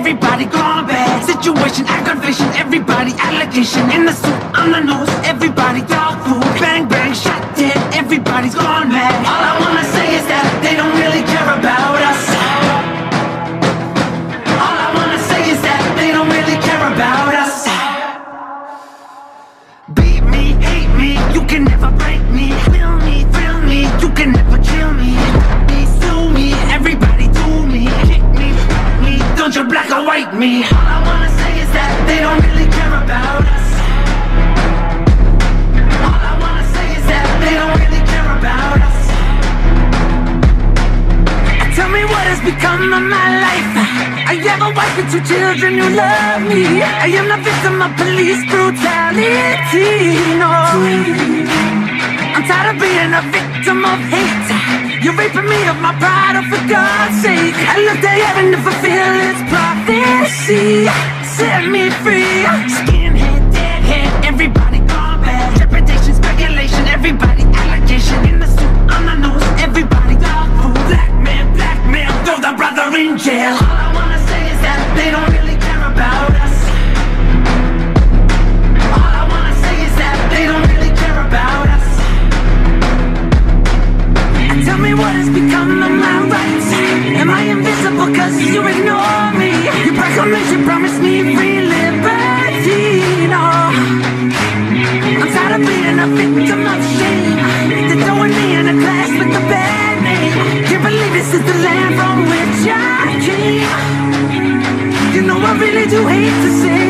everybody gone bad. Situation, aggravation, everybody allegation. In the suit, on the nose, everybody dog food. Bang, bang, shot dead, everybody's gone mad. All I wanna say is that they don't really care about us. All I wanna say is that they don't really care about us. Beat me, hate me, you can never break me. Will me, thrill me, you can never kill me. Sue me, everybody do me. Kick me, fuck me, don't you black or white me. All I wanna say is that they don't really care about us. All I wanna say is that they don't really care about us. Tell me what has become of my life. I have a wife and 2 children who love me. I am the victim of police brutality, no. I'm tired of being a victim of hate. You're raping me of my pride, oh for God's sake. I look to heaven to fulfill its prophecy. Set me free. Skinhead, deadhead, everybody gone bad. Reputation, speculation, everybody allegation. In the suit, on the nose, everybody dog food. Black man, throw the brother in jail. All I wanna say is that they don't really care about us. All I wanna say is that they don't really care about us. Tell me what has become of my rights. Am I invisible cause you ignore me? Your proclamation promised me free liberty, no. I'm tired of being a victim of shame. They're throwing me in a class with a bad name. Can't believe this is the land from which I came. You know I really do hate to say